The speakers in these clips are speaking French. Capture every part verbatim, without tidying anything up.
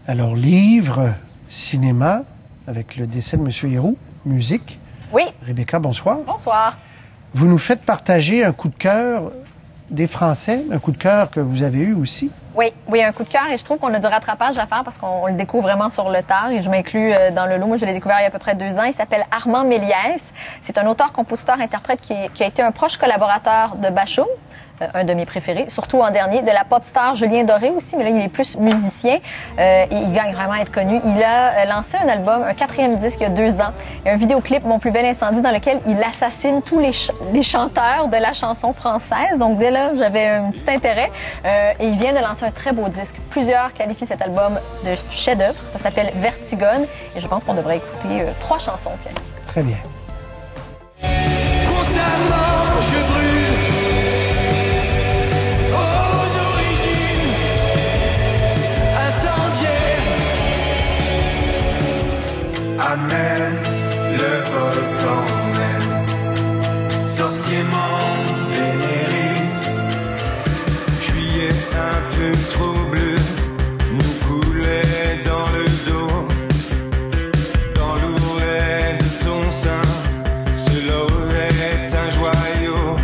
Alors, livre, cinéma, avec le décès de M. Héroux, musique. Oui. Rebecca, bonsoir. Bonsoir. Vous nous faites partager un coup de cœur des Français, un coup de cœur que vous avez eu aussi. Oui, oui, un coup de cœur et je trouve qu'on a du rattrapage à faire parce qu'on le découvre vraiment sur le tard et je m'inclus dans le lot. Moi, je l'ai découvert il y a à peu près deux ans. Il s'appelle Armand Méliès. C'est un auteur, compositeur, interprète qui, qui a été un proche collaborateur de Bashung, un de mes préférés, surtout en dernier, de la pop star Julien Doré aussi, mais là, il est plus musicien euh, et il gagne vraiment à être connu. Il a lancé un album, un quatrième disque il y a deux ans, et un vidéoclip, Mon plus bel incendie, dans lequel il assassine tous les, ch les chanteurs de la chanson française. Donc dès là, j'avais un petit intérêt euh, et il vient de lancer un très beau disque. Plusieurs qualifient cet album de chef-d'œuvre. Ça s'appelle Vertigone et je pense qu'on devrait écouter euh, trois chansons, tiens. Très bien. Constamment, je brûle. Amen, le volcan mène, sorcier m'en vénéris. Juillet un peu trop bleu, nous coulait dans le dos, dans l'ourlet de ton sein, cela est un joyau.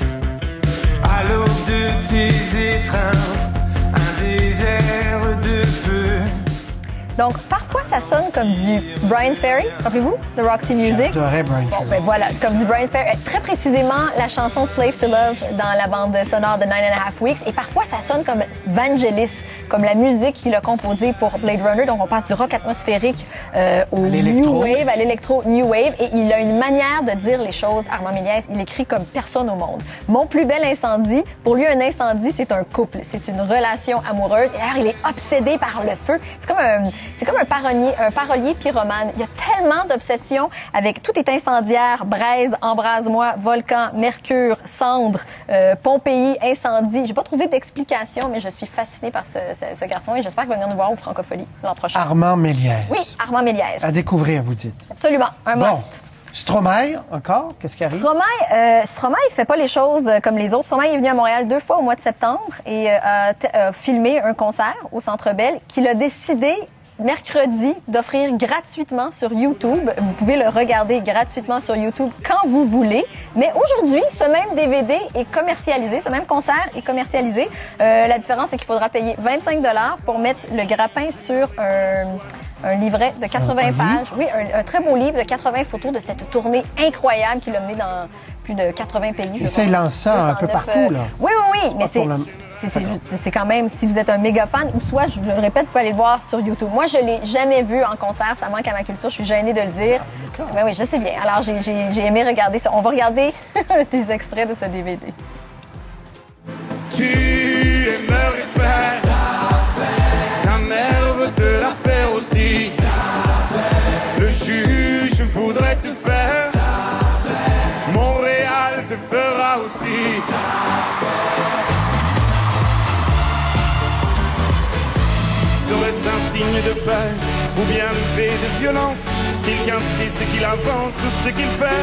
À l'aube de tes étreintes, un désert de peu. Donc, parfois, ça sonne comme du Brian Ferry, rappelez-vous, de Roxy Music. J'adorais Brian Bon, Ferry. ben voilà, comme du Brian Ferry. Très précisément, la chanson Slave to Love dans la bande sonore de Nine and a Half Weeks. Et parfois, ça sonne comme Vangelis, comme la musique qu'il a composée pour Blade Runner. Donc, on passe du rock atmosphérique euh, au New Wave, à l'électro New Wave. Et il a une manière de dire les choses, Armand Méliès. Il écrit comme personne au monde. Mon plus bel incendie, pour lui, un incendie, c'est un couple. C'est une relation amoureuse. Et d'ailleurs, il est obsédé par le feu. C'est comme un, c'est comme un parolier, un parolier pyromane. Il y a tellement d'obsessions avec tout est incendiaire, braise, embrase-moi, volcan, mercure, cendre, euh, Pompéi, incendie. J'ai pas trouvé d'explication, mais je suis fascinée par ce, ce, ce garçon et j'espère qu'il va venir nous voir au Francophonie l'an prochain. Armand Méliès. Oui, Armand Méliès. À découvrir, vous dites. Absolument, un Bon. must. Stromae, encore? Qu'est-ce qui arrive? Stromae, euh, Stromae, il fait pas les choses comme les autres. Stromae est venu à Montréal deux fois au mois de septembre et euh, a, a filmé un concert au Centre Bell qu'il a décidé mercredi d'offrir gratuitement sur YouTube. Vous pouvez le regarder gratuitement sur YouTube quand vous voulez. Mais aujourd'hui, ce même D V D est commercialisé, ce même concert est commercialisé. Euh, la différence, c'est qu'il faudra payer vingt-cinq dollars pour mettre le grappin sur un... un livret de quatre-vingts pages. Oui, un, un très beau livre de quatre-vingts photos de cette tournée incroyable qu'il a menée dans plus de quatre-vingts pays. Et ça, il lance ça un peu partout, là. Oui, oui, oui, mais c'est... C'est quand même, si vous êtes un méga fan, ou soit, je le répète, vous pouvez aller le voir sur YouTube. Moi, je ne l'ai jamais vu en concert, ça manque à ma culture, je suis gênée de le dire. Ah, ben oui, je sais bien. Alors, j'ai aimé regarder ça. On va regarder des extraits de ce D V D. Tu aimerais faire ta mère veut te la faire aussi. Le juge voudrait te faire, Montréal te fera aussi. Serait-ce un signe de paix ou bien le fait de violence? Quelqu'un sait ce qu'il avance ou ce qu'il fait?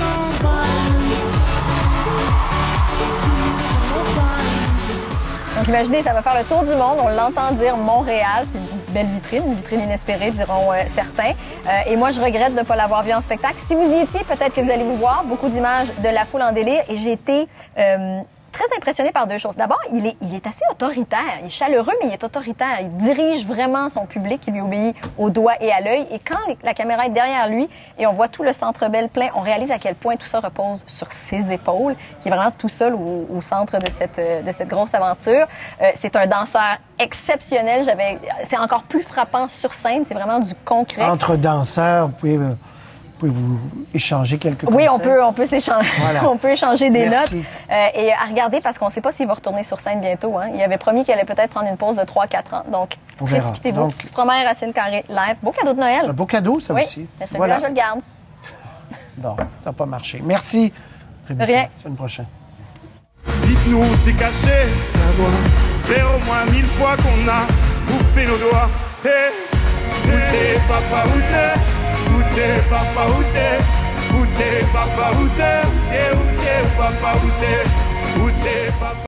Donc imaginez, ça va faire le tour du monde. On l'entend dire Montréal. C'est une belle vitrine, une vitrine inespérée, diront euh, certains. Euh, et moi, je regrette de ne pas l'avoir vu en spectacle. Si vous y étiez, peut-être que vous allez vous voir. Beaucoup d'images de la foule en délire. Et j'ai été... Euh, très impressionné par deux choses. D'abord, il est, il est assez autoritaire. Il est chaleureux, mais il est autoritaire. Il dirige vraiment son public. Il lui obéit au doigt et à l'œil. Et quand la caméra est derrière lui et on voit tout le Centre Bell plein, on réalise à quel point tout ça repose sur ses épaules, qui est vraiment tout seul au, au centre de cette, de cette grosse aventure. Euh, c'est un danseur exceptionnel. J'avais, c'est encore plus frappant sur scène. C'est vraiment du concret. Entre danseurs, vous pouvez... Euh... Pouvez-vous échanger quelques Oui, conseils? on peut, on peut s'échanger, voilà. on peut échanger des Merci. notes. Euh, et à regarder, parce qu'on ne sait pas s'il va retourner sur scène bientôt. Hein. Il avait promis qu'il allait peut-être prendre une pause de trois à quatre ans. Donc, précipitez-vous. Donc... Stromae, Racine Carré, live. Beau cadeau de Noël. Un beau cadeau, ça oui. aussi. Mais celui-là, voilà. Je le garde. Bon, ça n'a pas marché. Merci. Rebecca. Rien. La semaine prochaine. Dites-nous où c'est caché, ça doit faire au moins mille fois qu'on a bouffé nos doigts. Hey, où t'es, papa, où t'es? Où t'es, papa, où t'es? Où t'es, papa, où t'es? Où t'es, où t'es, papa, où t'es? Où t'es, papa?